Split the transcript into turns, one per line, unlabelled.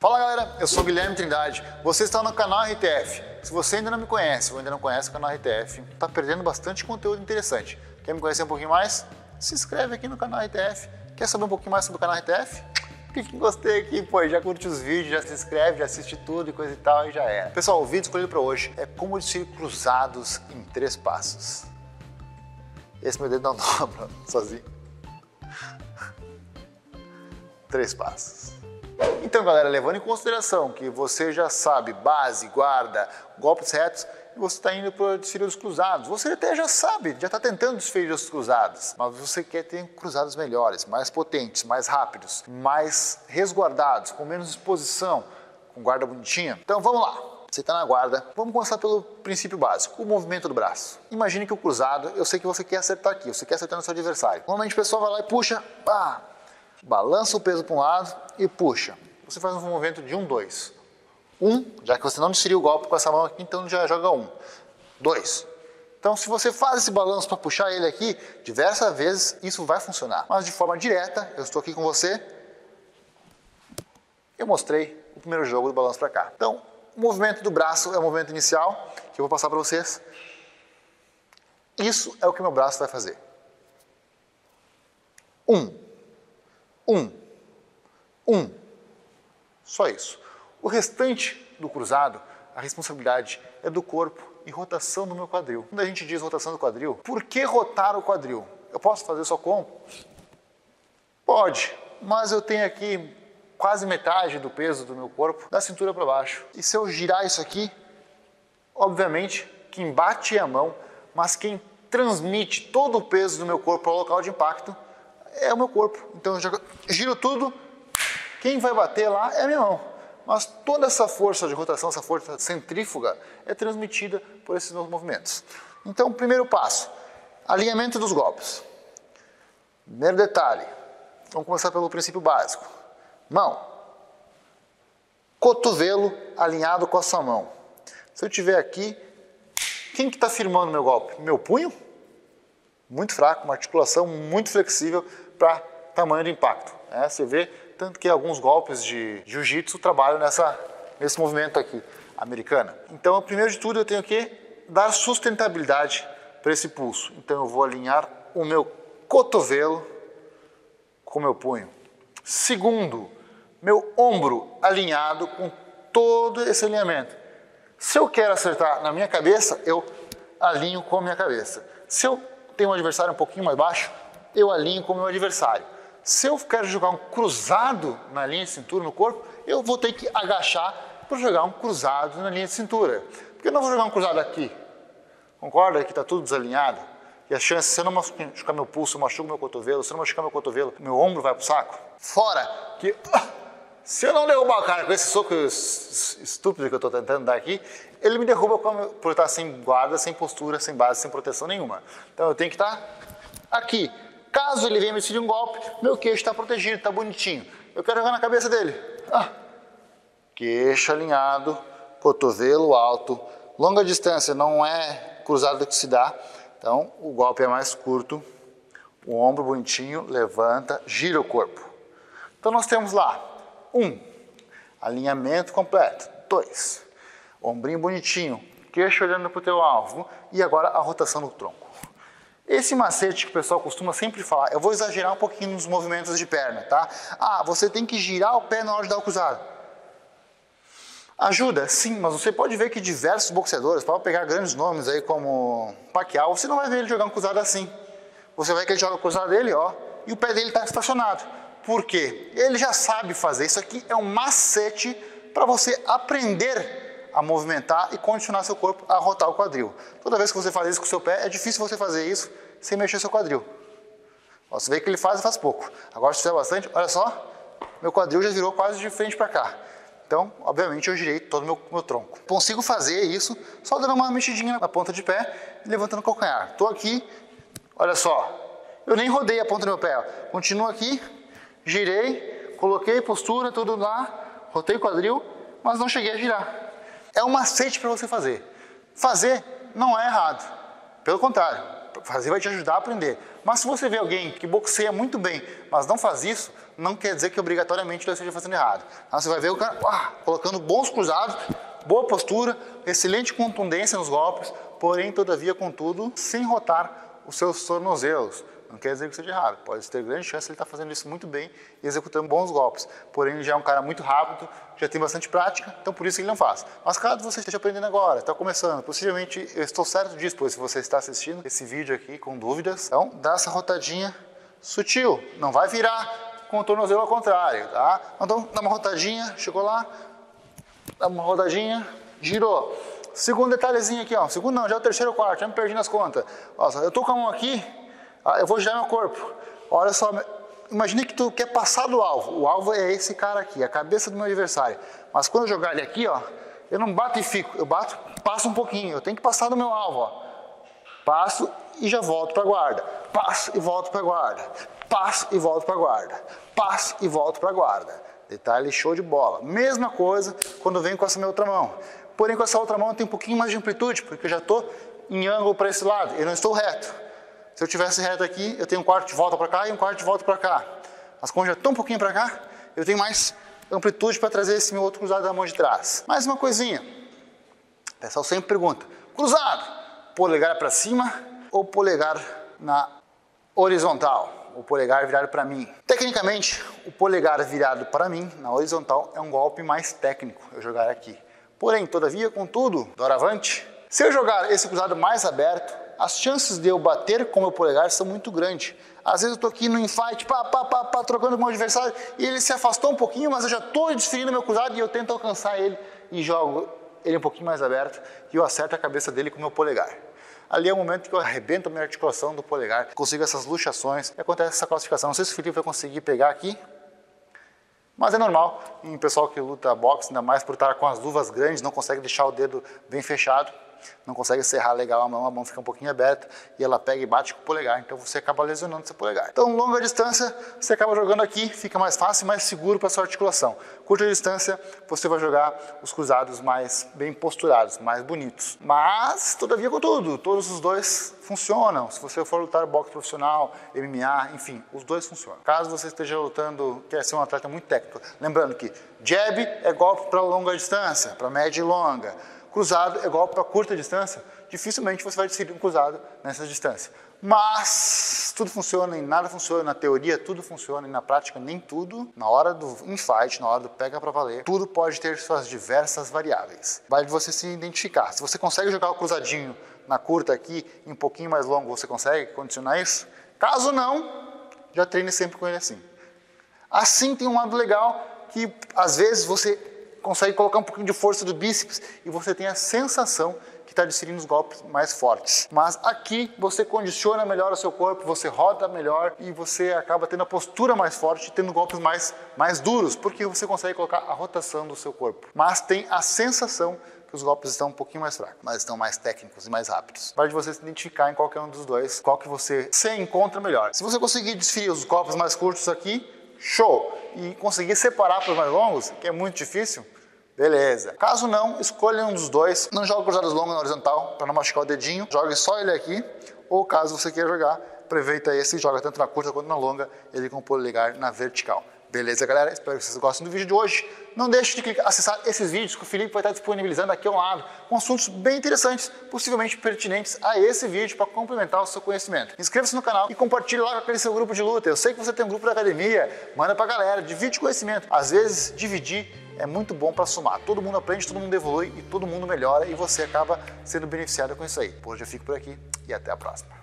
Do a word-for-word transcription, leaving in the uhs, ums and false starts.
Fala galera, eu sou Guilherme Trindade, você está no canal R T F. Se você ainda não me conhece ou ainda não conhece o canal R T F, está perdendo bastante conteúdo interessante. Quer me conhecer um pouquinho mais? Se inscreve aqui no canal R T F. Quer saber um pouquinho mais sobre o canal R T F? Clique em gostei aqui, pô, já curte os vídeos, já se inscreve, já assiste tudo e coisa e tal e já era. Pessoal, o vídeo escolhido para hoje é como desferir cruzados em três passos. Esse meu dedo não dobra sozinho. Três passos. Então galera, levando em consideração que você já sabe base, guarda, golpes retos, e você está indo para desferir os cruzados, você até já sabe, já está tentando desferir os cruzados, mas você quer ter cruzados melhores, mais potentes, mais rápidos, mais resguardados, com menos exposição, com guarda bonitinha. Então vamos lá, você está na guarda, vamos começar pelo princípio básico, o movimento do braço. Imagine que o cruzado, eu sei que você quer acertar aqui, você quer acertar no seu adversário. Normalmente o pessoal vai lá e puxa, ah, balança o peso para um lado e puxa. Você faz um movimento de um, dois. Um, já que você não desferiu o golpe com essa mão aqui, então já joga um. Dois. Então, se você faz esse balanço para puxar ele aqui, diversas vezes, isso vai funcionar. Mas de forma direta, eu estou aqui com você, eu mostrei o primeiro jogo do balanço para cá. Então, o movimento do braço é o movimento inicial, que eu vou passar para vocês. Isso é o que meu braço vai fazer. Um. Um. Um. Só isso. O restante do cruzado, a responsabilidade é do corpo e rotação no meu quadril. Quando a gente diz rotação do quadril, por que rotar o quadril? Eu posso fazer só com? Pode, mas eu tenho aqui quase metade do peso do meu corpo da cintura para baixo. E se eu girar isso aqui, obviamente quem bate é a mão, mas quem transmite todo o peso do meu corpo para o local de impacto é o meu corpo. Então eu já giro tudo, quem vai bater lá é a minha mão. Mas toda essa força de rotação, essa força centrífuga é transmitida por esses novos movimentos. Então, primeiro passo, alinhamento dos golpes. Primeiro detalhe, vamos começar pelo princípio básico. Mão. Cotovelo alinhado com a sua mão. Se eu tiver aqui, quem que está firmando meu golpe? Meu punho? Muito fraco, uma articulação muito flexível para tamanho do impacto. É, você vê, tanto que alguns golpes de jiu-jitsu trabalham nessa, nesse movimento aqui, americana. Então, primeiro de tudo, eu tenho que dar sustentabilidade para esse pulso. Então, eu vou alinhar o meu cotovelo com o meu punho. Segundo, meu ombro alinhado com todo esse alinhamento. Se eu quero acertar na minha cabeça, eu alinho com a minha cabeça. Se eu tenho um adversário um pouquinho mais baixo, eu alinho com o meu adversário. Se eu quero jogar um cruzado na linha de cintura no corpo, eu vou ter que agachar para jogar um cruzado na linha de cintura. Porque eu não vou jogar um cruzado aqui. Concorda que está tudo desalinhado? E a chance, se eu não machucar meu pulso, eu machuco meu cotovelo, se eu não machucar meu cotovelo, meu ombro vai para o saco. Fora que, se eu não derrubar o cara com esse soco estúpido que eu estou tentando dar aqui, ele me derruba por estar sem guarda, sem postura, sem base, sem proteção nenhuma. Então eu tenho que estar aqui. Caso ele venha me desferir um golpe, meu queixo está protegido, está bonitinho. Eu quero jogar na cabeça dele. Ah. Queixo alinhado, cotovelo alto. Longa distância, não é cruzado que se dá. Então, o golpe é mais curto. O ombro bonitinho, levanta, gira o corpo. Então, nós temos lá, um, alinhamento completo. Dois, ombrinho bonitinho, queixo olhando para o teu alvo. E agora, a rotação do tronco. Esse macete que o pessoal costuma sempre falar, eu vou exagerar um pouquinho nos movimentos de perna, tá? Ah, você tem que girar o pé na hora de dar o cruzado. Ajuda, sim, mas você pode ver que diversos boxeadores, para pegar grandes nomes aí como Pacquiao, você não vai ver ele jogar um cruzado assim. Você vai ver que ele joga o cruzado dele, ó, e o pé dele está estacionado. Por quê? Ele já sabe fazer. Isso aqui é um macete para você aprender a movimentar e condicionar seu corpo a rotar o quadril. Toda vez que você faz isso com o seu pé, é difícil você fazer isso sem mexer seu quadril. Você vê que ele faz e faz pouco. Agora, se fizer bastante, olha só, meu quadril já virou quase de frente para cá. Então, obviamente, eu girei todo o meu, meu tronco. Consigo fazer isso só dando uma mexidinha na ponta de pé e levantando o calcanhar. Estou aqui, olha só, eu nem rodei a ponta do meu pé. Ó. Continuo aqui, girei, coloquei postura, tudo lá, rotei o quadril, mas não cheguei a girar. É um macete para você fazer. Fazer não é errado. Pelo contrário, fazer vai te ajudar a aprender. Mas se você vê alguém que boxeia muito bem, mas não faz isso, não quer dizer que obrigatoriamente ele esteja fazendo errado. Então, você vai ver o cara ah, colocando bons cruzados, boa postura, excelente contundência nos golpes, porém, todavia, contudo, sem rotar os seus tornozelos. Não quer dizer que seja errado, pode ter grande chance de ele estar fazendo isso muito bem e executando bons golpes. Porém, ele já é um cara muito rápido, já tem bastante prática, então por isso ele não faz. Mas caso você esteja aprendendo agora, está começando, possivelmente eu estou certo disso, pois se você está assistindo esse vídeo aqui com dúvidas, então dá essa rotadinha sutil, não vai virar com o tornozelo ao contrário, tá? Então dá uma rotadinha, chegou lá, dá uma rodadinha, girou. Segundo detalhezinho aqui, ó, segundo não, já é o terceiro ou quarto, já me perdi nas contas. Ó, eu tô com a mão aqui, eu vou girar meu corpo. Olha só, imagine que tu quer passar do alvo. O alvo é esse cara aqui, a cabeça do meu adversário. Mas quando eu jogar ele aqui, ó, eu não bato e fico, eu bato, passo um pouquinho. Eu tenho que passar do meu alvo, ó. Passo e já volto para a guarda. Passo e volto para a guarda. Passo e volto para a guarda. Passo e volto para a guarda. Detalhe show de bola. Mesma coisa quando eu venho com essa minha outra mão. Porém, com essa outra mão eu tenho um pouquinho mais de amplitude, porque eu já estou em ângulo para esse lado. Eu não estou reto. Se eu tivesse reto aqui, eu tenho um quarto de volta para cá e um quarto de volta para cá. Mas como eu já estou um pouquinho para cá, eu tenho mais amplitude para trazer esse meu outro cruzado da mão de trás. Mais uma coisinha. O pessoal sempre pergunta, cruzado, polegar para cima ou polegar na horizontal? O polegar virado para mim. Tecnicamente, o polegar virado para mim, na horizontal, é um golpe mais técnico, eu jogar aqui. Porém, todavia, contudo, doravante, se eu jogar esse cruzado mais aberto, as chances de eu bater com o meu polegar são muito grandes. Às vezes eu estou aqui no infight, pá, pá, pá, pá, trocando com o meu adversário, e ele se afastou um pouquinho, mas eu já estou desferindo meu cruzado e eu tento alcançar ele e jogo ele um pouquinho mais aberto e eu acerto a cabeça dele com o meu polegar. Ali é o momento que eu arrebento a minha articulação do polegar, consigo essas luxações e acontece essa classificação. Não sei se o Felipe vai conseguir pegar aqui, mas é normal em pessoal que luta boxe, ainda mais por estar com as luvas grandes, não consegue deixar o dedo bem fechado. Não consegue serrar legal a mão, a mão fica um pouquinho aberta e ela pega e bate com o polegar, então você acaba lesionando seu polegar. Então, longa distância, você acaba jogando aqui, fica mais fácil e mais seguro para sua articulação. Curta distância, você vai jogar os cruzados mais bem posturados, mais bonitos. Mas, todavia, contudo, todos os dois funcionam. Se você for lutar boxe profissional, M M A, enfim, os dois funcionam. Caso você esteja lutando, quer ser um atleta muito técnico, lembrando que jab é golpe para longa distância, para média e longa. Cruzado é golpe para curta distância, dificilmente você vai decidir um cruzado nessa distância. Mas tudo funciona e nada funciona, na teoria tudo funciona e na prática nem tudo. Na hora do infight, na hora do pega para valer, tudo pode ter suas diversas variáveis. Vale você se identificar. Se você consegue jogar o cruzadinho na curta aqui e um pouquinho mais longo, você consegue condicionar isso? Caso não, já treine sempre com ele assim. Assim tem um lado legal que às vezes você consegue colocar um pouquinho de força do bíceps e você tem a sensação que está desferindo os golpes mais fortes. Mas aqui você condiciona melhor o seu corpo, você roda melhor e você acaba tendo a postura mais forte, tendo golpes mais, mais duros, porque você consegue colocar a rotação do seu corpo. Mas tem a sensação que os golpes estão um pouquinho mais fracos, mas estão mais técnicos e mais rápidos. Vale você se identificar em qualquer um dos dois, qual que você se encontra melhor. Se você conseguir desferir os golpes mais curtos aqui, show! E conseguir separar para os mais longos, que é muito difícil, beleza. Caso não, escolha um dos dois. Não jogue cruzadas longas na horizontal, para não machucar o dedinho. Jogue só ele aqui. Ou caso você queira jogar, aproveita esse e joga tanto na curta quanto na longa, ele com o polegar na vertical. Beleza, galera? Espero que vocês gostem do vídeo de hoje. Não deixe de clicar, acessar esses vídeos que o Felipe vai estar disponibilizando aqui ao lado, com assuntos bem interessantes, possivelmente pertinentes a esse vídeo para complementar o seu conhecimento. Inscreva-se no canal e compartilhe lá com aquele seu grupo de luta. Eu sei que você tem um grupo da academia, manda pra galera, divide conhecimento. Às vezes, dividir é muito bom para somar. Todo mundo aprende, todo mundo evolui e todo mundo melhora e você acaba sendo beneficiado com isso aí. Por hoje eu fico por aqui e até a próxima.